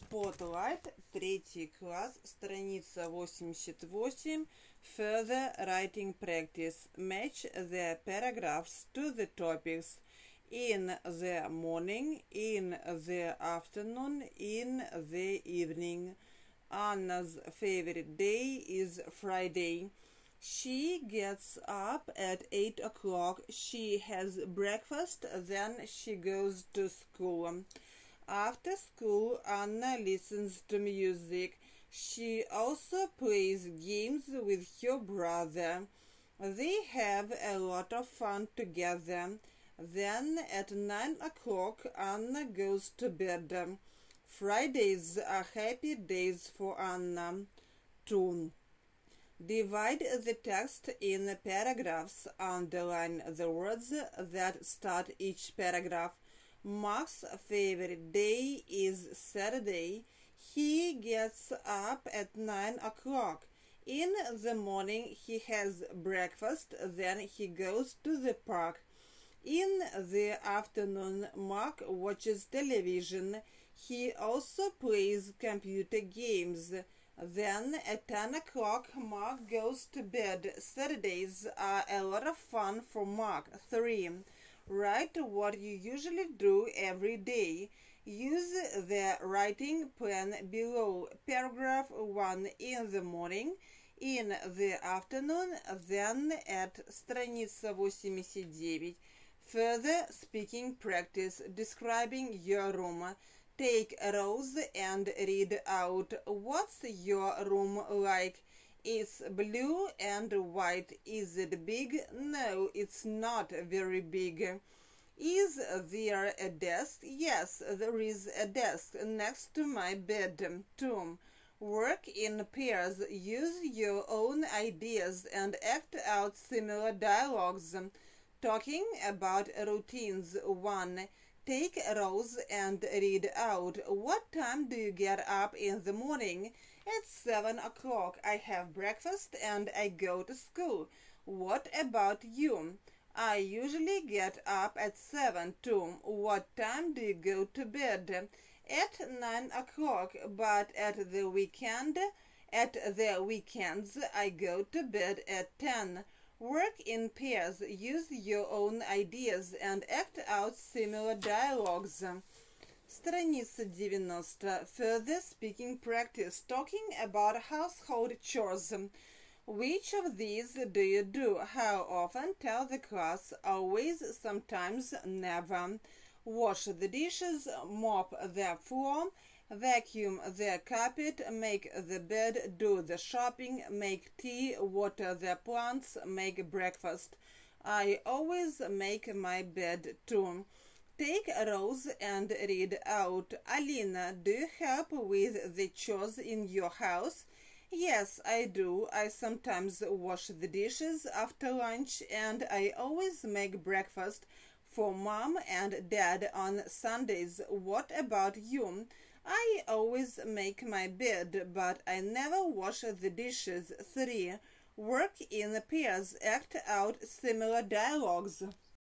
Spotlight, третий класс, страница 88. Further writing practice. Match the paragraphs to the topics. In the morning, in the afternoon, in the evening. Anna's favorite day is Friday. She gets up at 8 o'clock. She has breakfast, then she goes to school. After school, Anna listens to music. She also plays games with her brother. They have a lot of fun together. Then at 9 o'clock, Anna goes to bed. Fridays are happy days for Anna. 2. Divide the text in paragraphs. Underline the words that start each paragraph. Mark's favorite day is Saturday. He gets up at 9 o'clock. In the morning he has breakfast, then he goes to the park. In the afternoon, Mark watches television. He also plays computer games. Then at 10 o'clock, Mark goes to bed. Saturdays are a lot of fun for Mark. 3. Write what you usually do every day. Use the writing plan below. Paragraph 1 in the morning, in the afternoon, then at страница 89. Further speaking practice. Describing your room. Take a rose and read out. What's your room like? It's blue and white. Is it big? No, it's not very big. Is there a desk? Yes, there is a desk next to my bed. 2. Work in pairs. Use your own ideas and act out similar dialogues. Talking about routines. 1. Take a rose and read out. What time do you get up in the morning? At 7 o'clock. I have breakfast and I go to school. What about you? I usually get up at 7 too. What time do you go to bed? At 9 o'clock, but at the weekends I go to bed at 10. Work in pairs. Use your own ideas and act out similar dialogues. Страница 90. Further speaking practice. Talking about household chores. Which of these do you do? How often? Tell the class. Always, sometimes, never. Wash the dishes, mop the floor, vacuum the carpet, make the bed, do the shopping, make tea, water the plants, make breakfast. I always make my bed too. Take a rose and read out. Alina, do you help with the chores in your house? Yes, I do. I sometimes wash the dishes after lunch and I always make breakfast for Mom and Dad on Sundays. What about you? I always make my bed, but I never wash the dishes. 3. Work in pairs. Act out similar dialogues.